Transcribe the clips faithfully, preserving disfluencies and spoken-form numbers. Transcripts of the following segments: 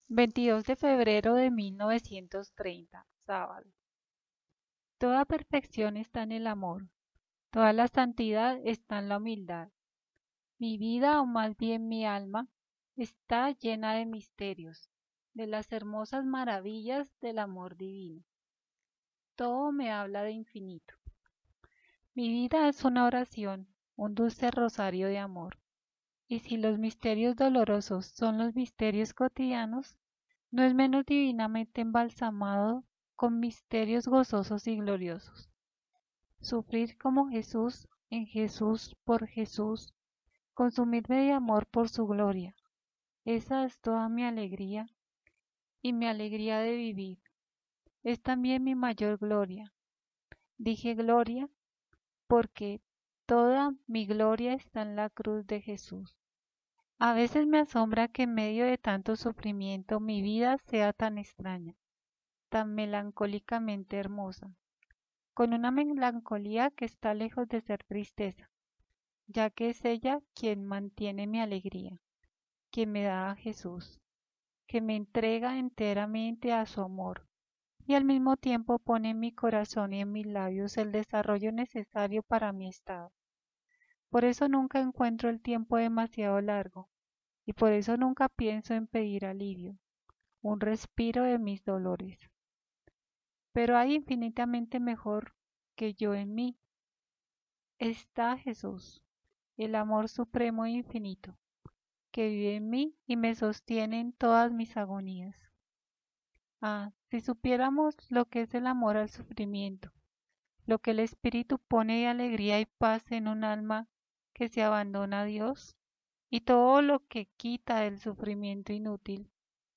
veintidós de febrero de mil novecientos treinta, sábado. Toda perfección está en el amor, toda la santidad está en la humildad. Mi vida, o más bien mi alma, está llena de misterios, de las hermosas maravillas del amor divino. Todo me habla de infinito. Mi vida es una oración, un dulce rosario de amor. Y si los misterios dolorosos son los misterios cotidianos, no es menos divinamente embalsamado con misterios gozosos y gloriosos. Sufrir como Jesús, en Jesús, por Jesús, consumirme de amor por su gloria. Esa es toda mi alegría y mi alegría de vivir. Es también mi mayor gloria. Dije gloria porque toda mi gloria está en la cruz de Jesús. A veces me asombra que en medio de tanto sufrimiento mi vida sea tan extraña, tan melancólicamente hermosa, con una melancolía que está lejos de ser tristeza, ya que es ella quien mantiene mi alegría, quien me da a Jesús, que me entrega enteramente a su amor y al mismo tiempo pone en mi corazón y en mis labios el desarrollo necesario para mi estado. Por eso nunca encuentro el tiempo demasiado largo y por eso nunca pienso en pedir alivio, un respiro de mis dolores. Pero hay infinitamente mejor que yo en mí. Está Jesús, el amor supremo e infinito, que vive en mí y me sostiene en todas mis agonías. Ah, si supiéramos lo que es el amor al sufrimiento, lo que el Espíritu pone de alegría y paz en un alma que se abandona a Dios, y todo lo que quita del sufrimiento inútil,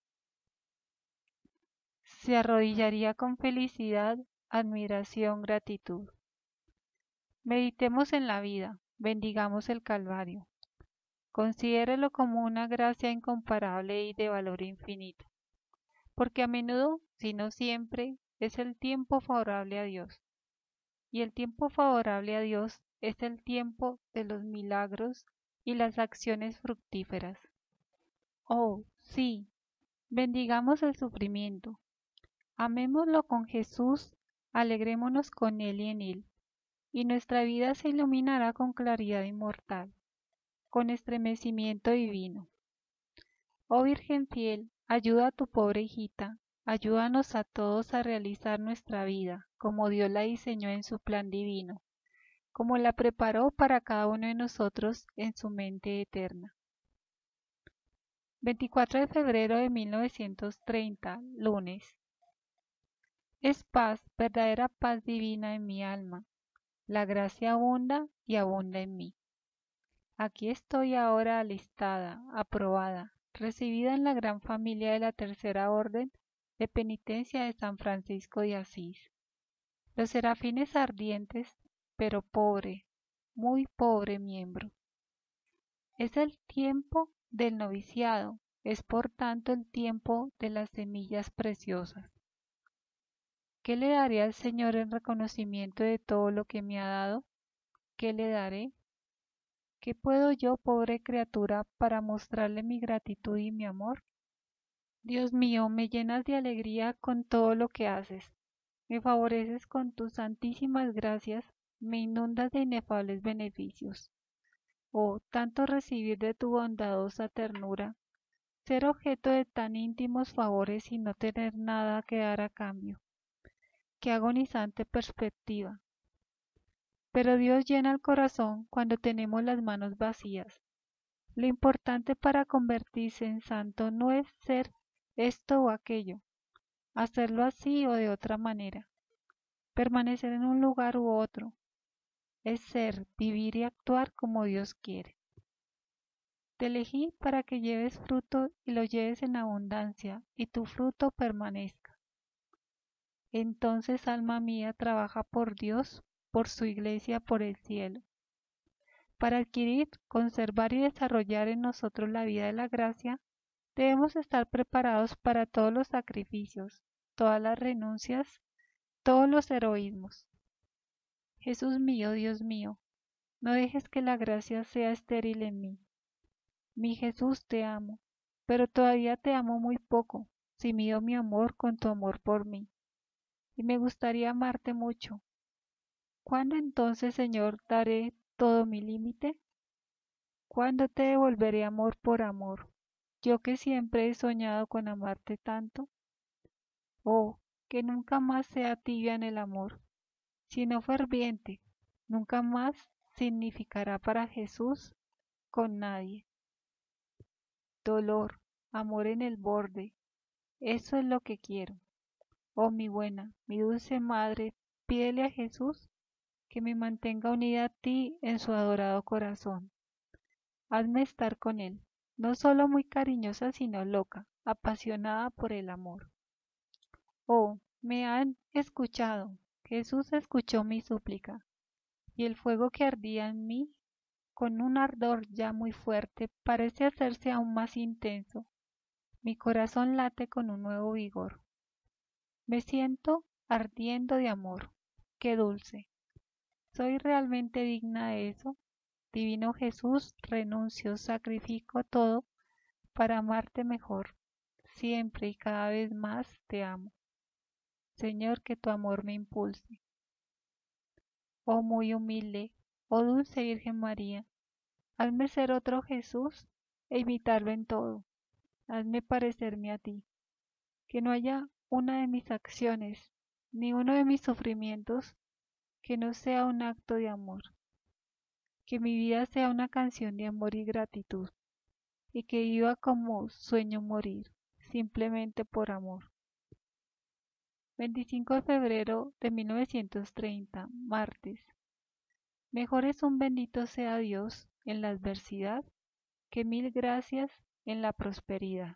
se arrodillaría con felicidad, admiración, gratitud. Meditemos en la vida, bendigamos el Calvario. Considérelo como una gracia incomparable y de valor infinito, porque a menudo, si no siempre, es el tiempo favorable a Dios. Y el tiempo favorable a Dios es el tiempo de los milagros y las acciones fructíferas. Oh, sí, bendigamos el sufrimiento. Amémoslo con Jesús, alegrémonos con Él y en Él, y nuestra vida se iluminará con claridad inmortal, con estremecimiento divino. Oh Virgen fiel, ayuda a tu pobre hijita, ayúdanos a todos a realizar nuestra vida como Dios la diseñó en su plan divino, como la preparó para cada uno de nosotros en su mente eterna. veinticuatro de febrero de mil novecientos treinta, lunes. Es paz, verdadera paz divina en mi alma. La gracia abunda y abunda en mí. Aquí estoy ahora alistada, aprobada, recibida en la gran familia de la Tercera Orden de Penitencia de San Francisco de Asís. Los serafines ardientes, pero pobre, muy pobre miembro. Es el tiempo del noviciado, es por tanto el tiempo de las semillas preciosas. ¿Qué le daré al Señor en reconocimiento de todo lo que me ha dado? ¿Qué le daré? ¿Qué puedo yo, pobre criatura, para mostrarle mi gratitud y mi amor? Dios mío, me llenas de alegría con todo lo que haces, me favoreces con tus santísimas gracias, me inundas de inefables beneficios. Oh, tanto recibir de tu bondadosa ternura, ser objeto de tan íntimos favores y no tener nada que dar a cambio. Qué agonizante perspectiva. Pero Dios llena el corazón cuando tenemos las manos vacías. Lo importante para convertirse en santo no es ser esto o aquello, hacerlo así o de otra manera, permanecer en un lugar u otro, es ser, vivir y actuar como Dios quiere. Te elegí para que lleves fruto y lo lleves en abundancia y tu fruto permanezca. Entonces, alma mía, trabaja por Dios, por su iglesia, por el cielo. Para adquirir, conservar y desarrollar en nosotros la vida de la gracia, debemos estar preparados para todos los sacrificios, todas las renuncias, todos los heroísmos. Jesús mío, Dios mío, no dejes que la gracia sea estéril en mí. Mi Jesús, te amo, pero todavía te amo muy poco, si mido mi amor con tu amor por mí, y me gustaría amarte mucho. ¿Cuándo entonces, Señor, daré todo mi límite? ¿Cuándo te devolveré amor por amor? Yo que siempre he soñado con amarte tanto. Oh, que nunca más sea tibia en el amor, sino ferviente. Nunca más significará para Jesús con nadie. Dolor, amor en el borde, eso es lo que quiero. Oh, mi buena, mi dulce madre, pídele a Jesús que me mantenga unida a ti en su adorado corazón. Hazme estar con él, no solo muy cariñosa, sino loca, apasionada por el amor. Oh, me han escuchado. Jesús escuchó mi súplica, y el fuego que ardía en mí, con un ardor ya muy fuerte, parece hacerse aún más intenso. Mi corazón late con un nuevo vigor. Me siento ardiendo de amor. ¡Qué dulce! ¿Soy realmente digna de eso? Divino Jesús, renuncio, sacrifico todo para amarte mejor. Siempre y cada vez más te amo. Señor, que tu amor me impulse. Oh muy humilde, oh dulce Virgen María, hazme ser otro Jesús e imitarlo en todo. Hazme parecerme a ti. Que no haya una de mis acciones, ni uno de mis sufrimientos, que no sea un acto de amor. Que mi vida sea una canción de amor y gratitud, y que viva como sueño morir, simplemente por amor. veinticinco de febrero de mil novecientos treinta, martes. Mejor es un bendito sea Dios en la adversidad que mil gracias en la prosperidad.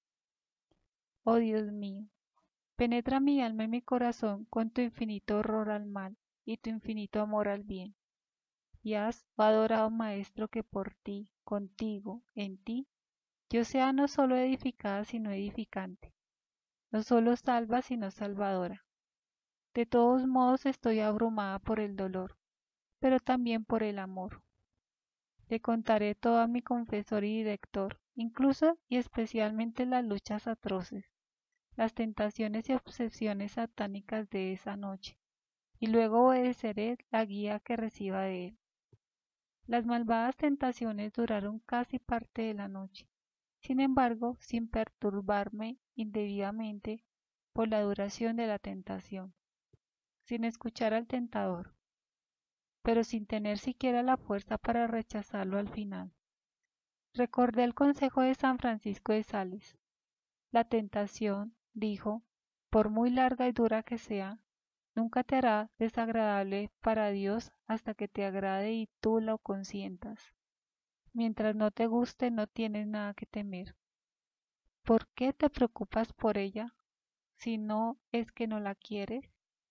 Oh Dios mío, penetra mi alma y mi corazón con tu infinito horror al mal y tu infinito amor al bien. Y haz, oh adorado Maestro, que por ti, contigo, en ti, yo sea no solo edificada, sino edificante, no solo salva, sino salvadora. De todos modos estoy abrumada por el dolor, pero también por el amor. Le contaré todo a mi confesor y director, incluso y especialmente las luchas atroces, las tentaciones y obsesiones satánicas de esa noche, y luego obedeceré la guía que reciba de él. Las malvadas tentaciones duraron casi parte de la noche, sin embargo, sin perturbarme indebidamente por la duración de la tentación, sin escuchar al tentador, pero sin tener siquiera la fuerza para rechazarlo al final. Recordé el consejo de San Francisco de Sales. La tentación, dijo, por muy larga y dura que sea, nunca te hará desagradable para Dios hasta que te agrade y tú lo consientas. Mientras no te guste, no tienes nada que temer. ¿Por qué te preocupas por ella si no es que no la quieres?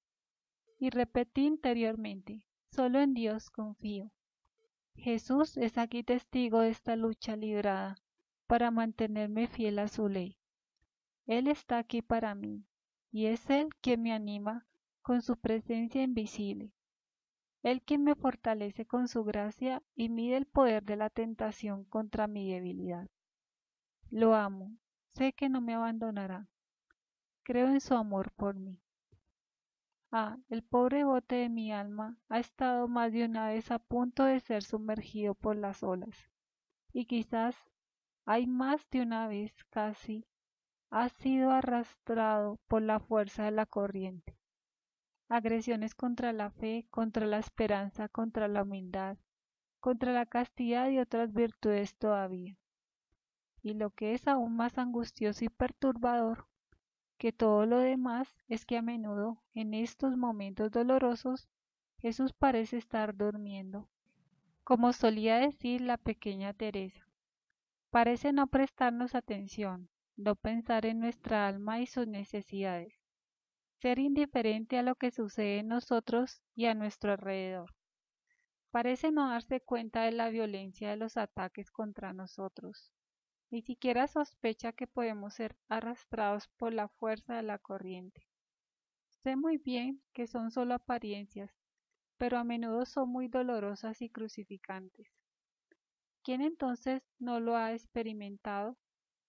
Y repetí interiormente, solo en Dios confío. Jesús es aquí testigo de esta lucha librada para mantenerme fiel a su ley. Él está aquí para mí, y es Él quien me anima con su presencia invisible. Él quien me fortalece con su gracia y mide el poder de la tentación contra mi debilidad. Lo amo, sé que no me abandonará. Creo en su amor por mí. Ah, el pobre bote de mi alma ha estado más de una vez a punto de ser sumergido por las olas, y quizás hay más de una vez casi ha sido arrastrado por la fuerza de la corriente. Agresiones contra la fe, contra la esperanza, contra la humildad, contra la castidad y otras virtudes todavía. Y lo que es aún más angustioso y perturbador que todo lo demás es que a menudo, en estos momentos dolorosos, Jesús parece estar durmiendo. Como solía decir la pequeña Teresa, parece no prestarnos atención, no pensar en nuestra alma y sus necesidades, ser indiferente a lo que sucede en nosotros y a nuestro alrededor. Parece no darse cuenta de la violencia de los ataques contra nosotros. Ni siquiera sospecha que podemos ser arrastrados por la fuerza de la corriente. Sé muy bien que son solo apariencias, pero a menudo son muy dolorosas y crucificantes. ¿Quién entonces no lo ha experimentado?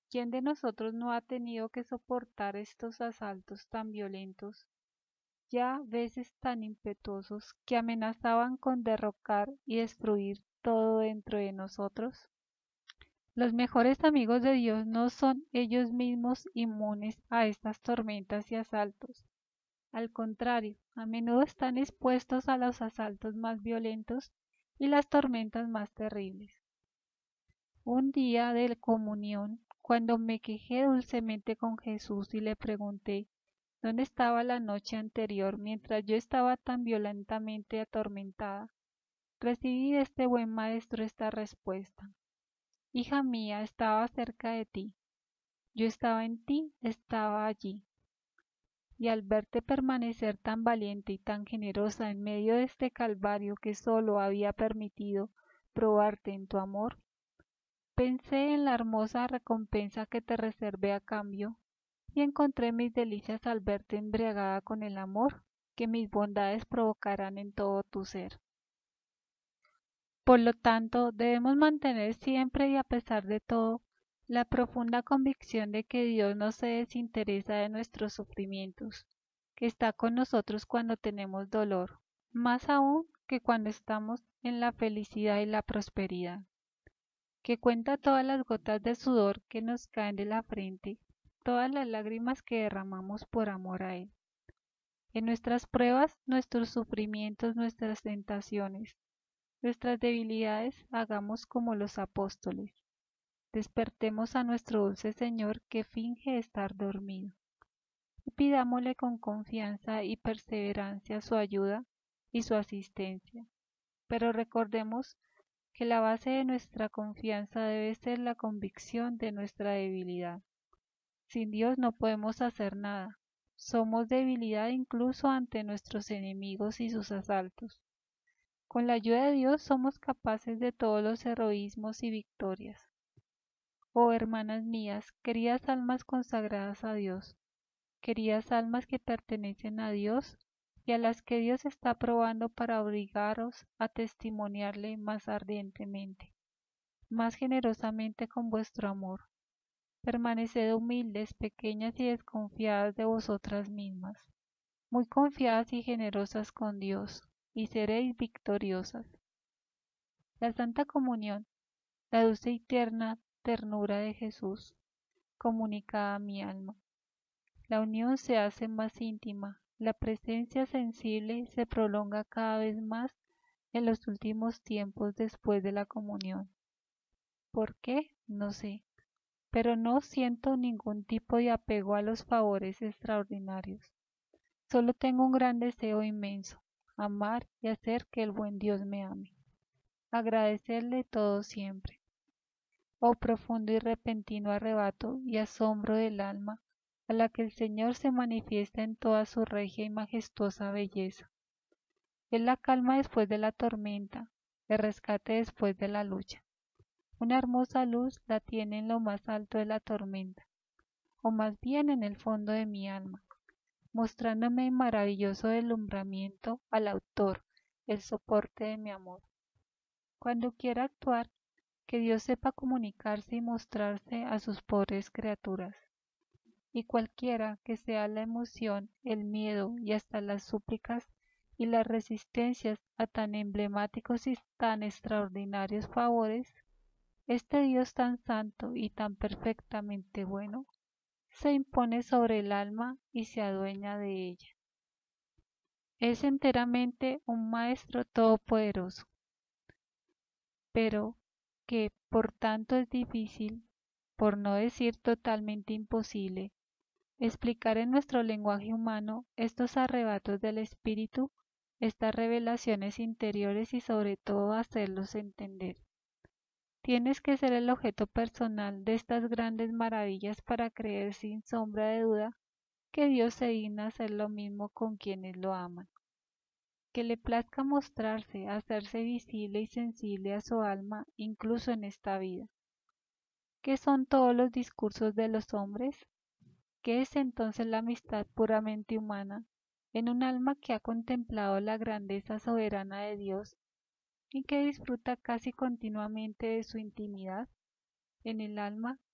¿Quién de nosotros no ha tenido que soportar estos asaltos tan violentos, ya veces tan impetuosos, que amenazaban con derrocar y destruir todo dentro de nosotros? Los mejores amigos de Dios no son ellos mismos inmunes a estas tormentas y asaltos. Al contrario, a menudo están expuestos a los asaltos más violentos y las tormentas más terribles. Un día de comunión, cuando me quejé dulcemente con Jesús y le pregunté dónde estaba la noche anterior mientras yo estaba tan violentamente atormentada, recibí de este buen maestro esta respuesta: Hija mía, estaba cerca de ti, yo estaba en ti, estaba allí. Y al verte permanecer tan valiente y tan generosa en medio de este calvario que solo había permitido probarte en tu amor, pensé en la hermosa recompensa que te reservé a cambio y encontré mis delicias al verte embriagada con el amor que mis bondades provocarán en todo tu ser. Por lo tanto, debemos mantener siempre y a pesar de todo la profunda convicción de que Dios no se desinteresa de nuestros sufrimientos, que está con nosotros cuando tenemos dolor, más aún que cuando estamos en la felicidad y la prosperidad, que cuenta todas las gotas de sudor que nos caen de la frente, todas las lágrimas que derramamos por amor a Él. En nuestras pruebas, nuestros sufrimientos, nuestras tentaciones, nuestras debilidades, hagamos como los apóstoles. Despertemos a nuestro dulce Señor que finge estar dormido, y pidámosle con confianza y perseverancia su ayuda y su asistencia. Pero recordemos que la base de nuestra confianza debe ser la convicción de nuestra debilidad. Sin Dios no podemos hacer nada. Somos debilidad incluso ante nuestros enemigos y sus asaltos. Con la ayuda de Dios somos capaces de todos los heroísmos y victorias. Oh hermanas mías, queridas almas consagradas a Dios, queridas almas que pertenecen a Dios y a las que Dios está probando para obligaros a testimoniarle más ardientemente, más generosamente con vuestro amor. Permaneced humildes, pequeñas y desconfiadas de vosotras mismas, muy confiadas y generosas con Dios, y seréis victoriosas. La Santa Comunión, la dulce y tierna ternura de Jesús, comunica a mi alma. La unión se hace más íntima, la presencia sensible se prolonga cada vez más en los últimos tiempos después de la comunión. ¿Por qué? No sé, pero no siento ningún tipo de apego a los favores extraordinarios. Solo tengo un gran deseo inmenso, amar y hacer que el buen Dios me ame, agradecerle todo siempre. Oh profundo y repentino arrebato y asombro del alma, a la que el Señor se manifiesta en toda su regia y majestuosa belleza. Es la calma después de la tormenta, el rescate después de la lucha. Una hermosa luz la tiene en lo más alto de la tormenta, o más bien en el fondo de mi alma, mostrándome en maravilloso deslumbramiento al autor, el soporte de mi amor. Cuando quiera actuar, que Dios sepa comunicarse y mostrarse a sus pobres criaturas. Y cualquiera que sea la emoción, el miedo y hasta las súplicas y las resistencias a tan emblemáticos y tan extraordinarios favores, este Dios tan santo y tan perfectamente bueno se impone sobre el alma y se adueña de ella. Es enteramente un Maestro todopoderoso, pero que por tanto es difícil, por no decir totalmente imposible, explicar en nuestro lenguaje humano estos arrebatos del espíritu, estas revelaciones interiores y sobre todo hacerlos entender. Tienes que ser el objeto personal de estas grandes maravillas para creer sin sombra de duda que Dios se digna hacer lo mismo con quienes lo aman. Que le plazca mostrarse, hacerse visible y sensible a su alma incluso en esta vida. ¿Qué son todos los discursos de los hombres? ¿Qué es entonces la amistad puramente humana en un alma que ha contemplado la grandeza soberana de Dios y que disfruta casi continuamente de su intimidad? En el alma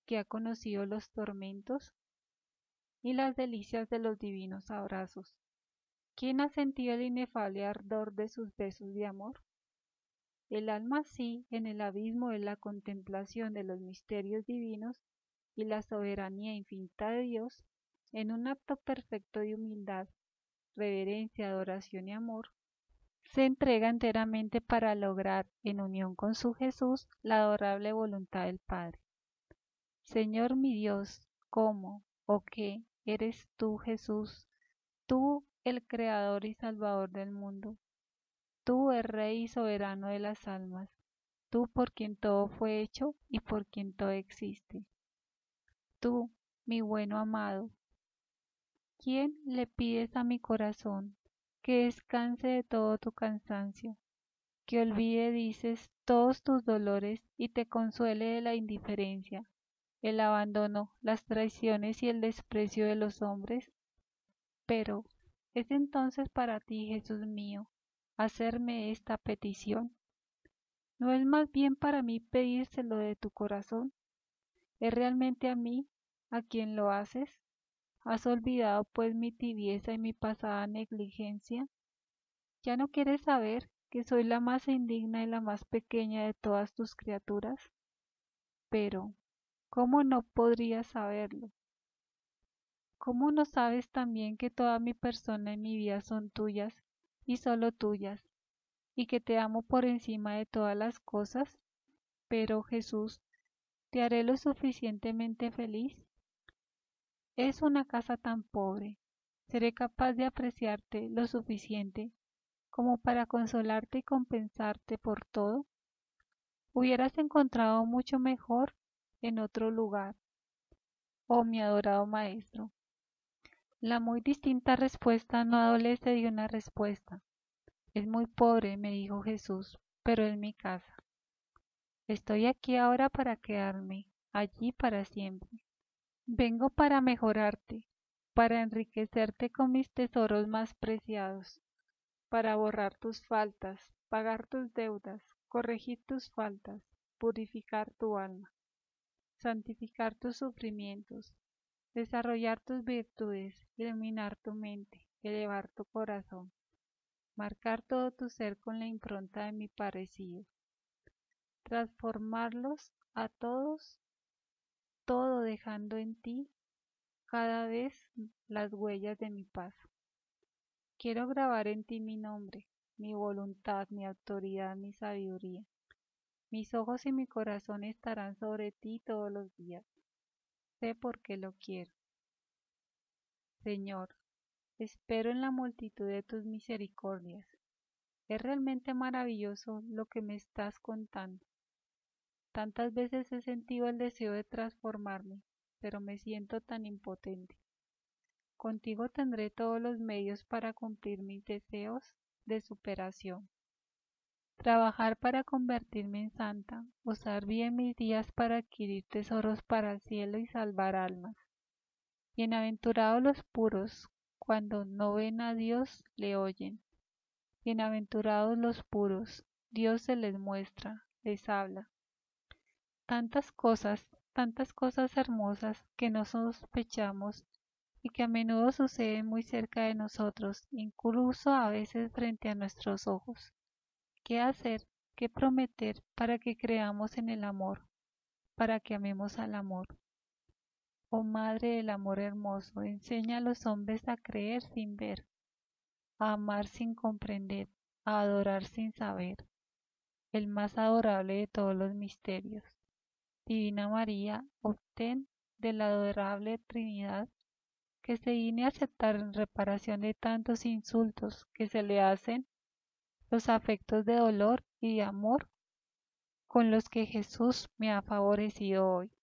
que ha conocido los tormentos y las delicias de los divinos abrazos? ¿Quién ha sentido el inefable ardor de sus besos de amor? El alma sí, en el abismo de la contemplación de los misterios divinos y la soberanía infinita de Dios, en un acto perfecto de humildad, reverencia, adoración y amor, se entrega enteramente para lograr, en unión con su Jesús, la adorable voluntad del Padre. Señor mi Dios, ¿cómo o qué eres tú, Jesús, tú el Creador y Salvador del mundo? Tú el Rey y soberano de las almas, tú por quien todo fue hecho y por quien todo existe. Tú, mi bueno amado, ¿quién le pides a mi corazón que descanse de todo tu cansancio, que olvide, dices, todos tus dolores y te consuele de la indiferencia, el abandono, las traiciones y el desprecio de los hombres? Pero, ¿es entonces para ti, Jesús mío, hacerme esta petición? ¿No es más bien para mí pedírselo de tu corazón? ¿Es realmente a mí a quien lo haces? ¿Has olvidado pues mi tibieza y mi pasada negligencia? ¿Ya no quieres saber que soy la más indigna y la más pequeña de todas tus criaturas? Pero, ¿cómo no podrías saberlo? ¿Cómo no sabes también que toda mi persona y mi vida son tuyas y solo tuyas, y que te amo por encima de todas las cosas? Pero, Jesús, ¿te haré lo suficientemente feliz? Es una casa tan pobre. ¿Seré capaz de apreciarte lo suficiente como para consolarte y compensarte por todo? Hubieras encontrado mucho mejor en otro lugar, oh mi adorado Maestro. La muy distinta respuesta no adolece de una respuesta. Es muy pobre, me dijo Jesús, pero es mi casa. Estoy aquí ahora para quedarme, allí para siempre. Vengo para mejorarte, para enriquecerte con mis tesoros más preciados, para borrar tus faltas, pagar tus deudas, corregir tus faltas, purificar tu alma, santificar tus sufrimientos, desarrollar tus virtudes, iluminar tu mente, elevar tu corazón, marcar todo tu ser con la impronta de mi parecido, transformarlos a todos, todo dejando en ti cada vez las huellas de mi paz. Quiero grabar en ti mi nombre, mi voluntad, mi autoridad, mi sabiduría. Mis ojos y mi corazón estarán sobre ti todos los días. Sé por qué lo quiero. Señor, espero en la multitud de tus misericordias. Es realmente maravilloso lo que me estás contando. Tantas veces he sentido el deseo de transformarme, pero me siento tan impotente. Contigo tendré todos los medios para cumplir mis deseos de superación. Trabajar para convertirme en santa, usar bien mis días para adquirir tesoros para el cielo y salvar almas. Bienaventurados los puros, cuando no ven a Dios, le oyen. Bienaventurados los puros, Dios se les muestra, les habla. Tantas cosas, tantas cosas hermosas que no sospechamos y que a menudo suceden muy cerca de nosotros, incluso a veces frente a nuestros ojos. ¿Qué hacer, qué prometer para que creamos en el amor, para que amemos al amor? Oh Madre del amor hermoso, enseña a los hombres a creer sin ver, a amar sin comprender, a adorar sin saber, el más adorable de todos los misterios. Divina María, obtén de la adorable Trinidad que se digne aceptar en reparación de tantos insultos que se le hacen los afectos de dolor y de amor con los que Jesús me ha favorecido hoy.